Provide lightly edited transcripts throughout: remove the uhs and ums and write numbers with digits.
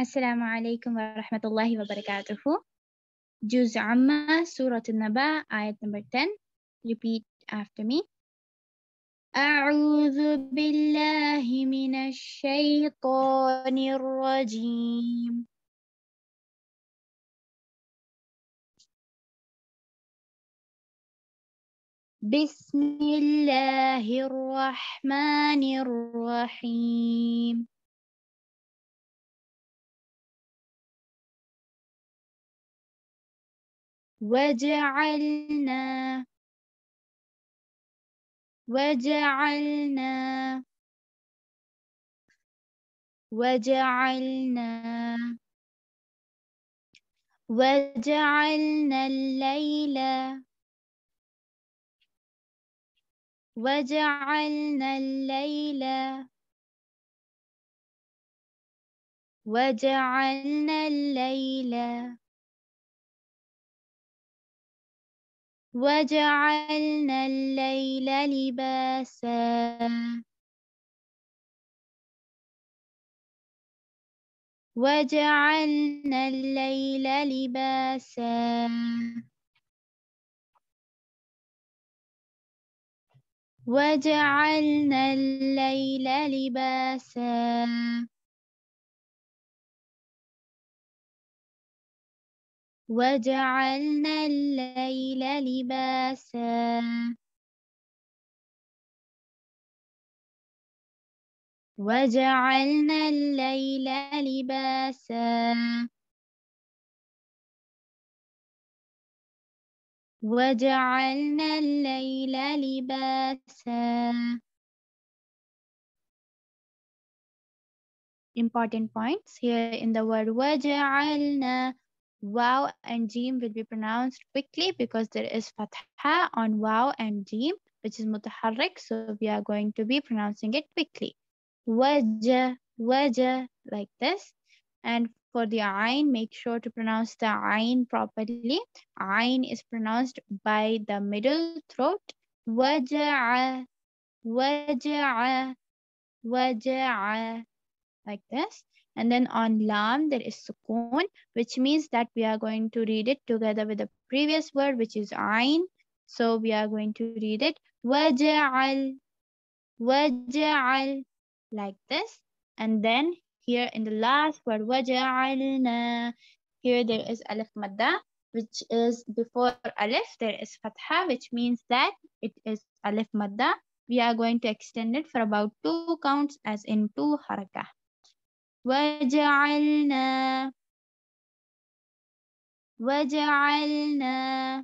Assalamu alaikum wa rahmatullahi wa barakatuhu. Juz Amma, Surah An-Naba, ayat number 10. Repeat after me. أعوذ بالله من الشيطان الرجيم. بسم الله الرحمن الرحيم. وجعلنا وجعلنا وجعلنا وجعلنا الليل وجعلنا الليل وجعلنا الليل وجعلنا الليل لباسا وجعلنا الليل لباسا وجعلنا الليل لباسا وجعلنا الليل لباسا وجعلنا الليل لباسا وجعلنا الليل لباسا. Important points here in the word وجعلنا. Waw and Jim will be pronounced quickly because there is fatha on waw and Jim, which is mutaharrik. So we are going to be pronouncing it quickly. Waja, waja, like this. And for the ayn, make sure to pronounce the ayn properly. Ayn is pronounced by the middle throat. Waja'a, waja'a, waja'a, like this. And then on lam, there is sukoon, which means that we are going to read it together with the previous word, which is ayn. So we are going to read it waja'al, waja'al, like this. And then here in the last word, waja'alna, here there is alif madda, which is before alif, there is fatha, which means that it is alif madda. We are going to extend it for about 2 counts, as in 2 harakah. وجعلنا وجعلنا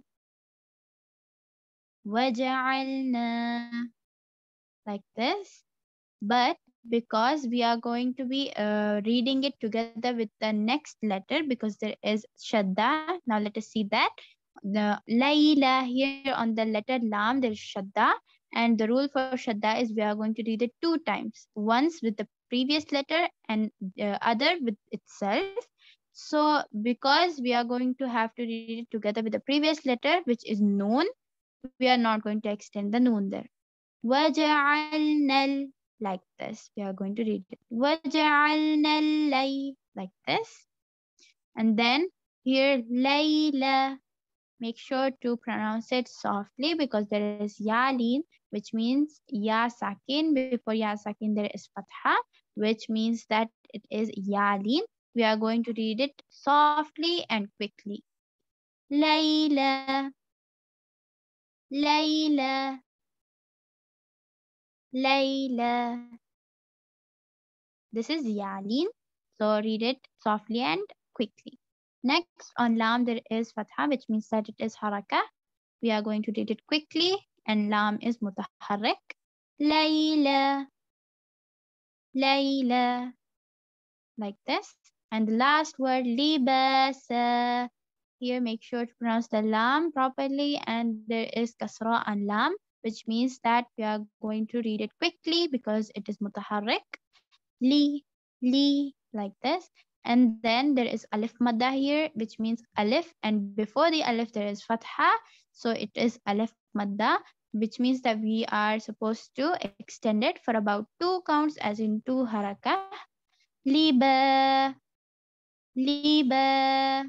وجعلنا, like this. But because we are going to be reading it together with the next letter, because there is shadda. Now let us see that. The layla, here on the letter lam, there is shadda. And the rule for shadda is we are going to read it 2 times. Once with the previous letter and other with itself. So because we are going to have to read it together with the previous letter, which is noon, we are not going to extend the noon there. وَجَعَلْنَا, like this. We are going to read it. وَجَعَلْنَا اللَّيْلَ, like this. And then here layla. Make sure to pronounce it softly because there is yalin, which means ya sakin. Before ya sakin, there is fatha, which means that it is yalin. We are going to read it softly and quickly. Layla, layla, layla. This is yalin. So read it softly and quickly. Next, on lam, there is fatha, which means that it is haraka. We are going to read it quickly, and lam is mutaharrik. Layla, layla, like this. And the last word, libasa. Here, make sure to pronounce the lam properly, and there is kasra on lam, which means that we are going to read it quickly because it is mutaharrik. Li, like this. And then there is alif madda here, which means alif, and before the alif there is fatha, so it is alif madda, which means that we are supposed to extend it for about 2 counts, as in 2 harakah. Liba, liba,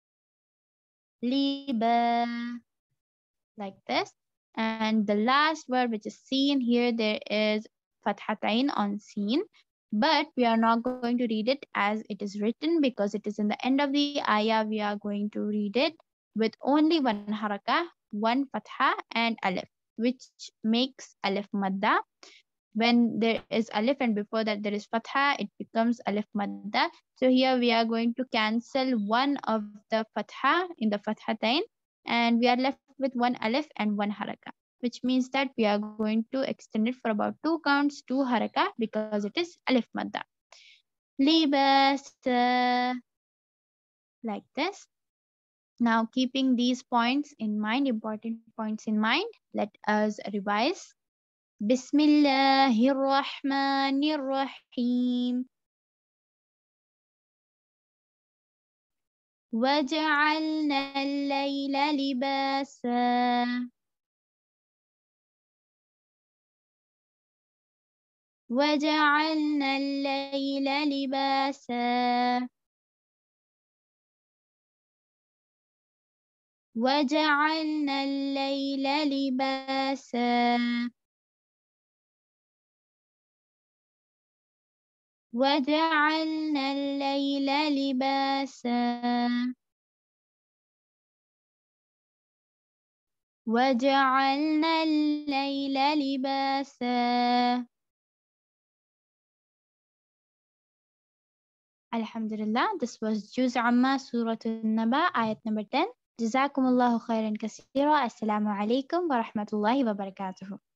liba, like this. And the last word, which is seen, here there is fathatain on seen, but we are not going to read it as it is written because it is in the end of the ayah. We are going to read it with only one harakah, one fatha and alif, which makes alif madda. When there is alif and before that there is fatha, it becomes alif madda. So here we are going to cancel one of the fatha in the fathatain, and we are left with one alif and one haraka, which means that we are going to extend it for about 2 counts, 2 haraka, because it is alif madda. Libas, like this. Now, keeping these points in mind, important points in mind, let us revise. Bismillahirrahmanirrahim. وجعلنا الليل لباسا وجعلنا الليل لباسا وجعلنا الليل لباسا وجعلنا الليل لباسا وجعلنا الليل لباسا. Alhamdulillah, this was Juz Amma Surah An-Naba, ayat number 10. Jazakumullahu khairan kaseera. Assalamu alaikum wa rahmatullahi wa barakatuh.